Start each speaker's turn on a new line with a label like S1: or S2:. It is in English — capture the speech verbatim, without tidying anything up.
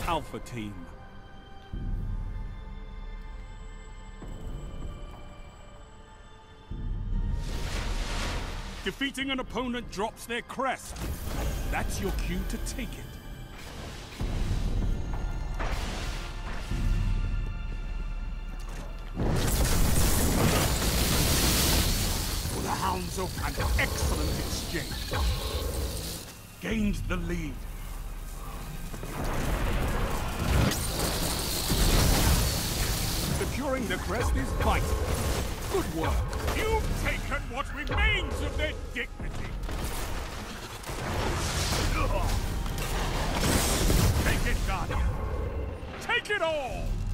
S1: Alpha Team. Defeating an opponent drops their crest. That's your cue to take it. For the Hounds of an excellent exchange. Gains the lead. Securing the crest is vital. Good work. You've taken what remains of their dignity. Ugh. Take it, Guardian. Take it all!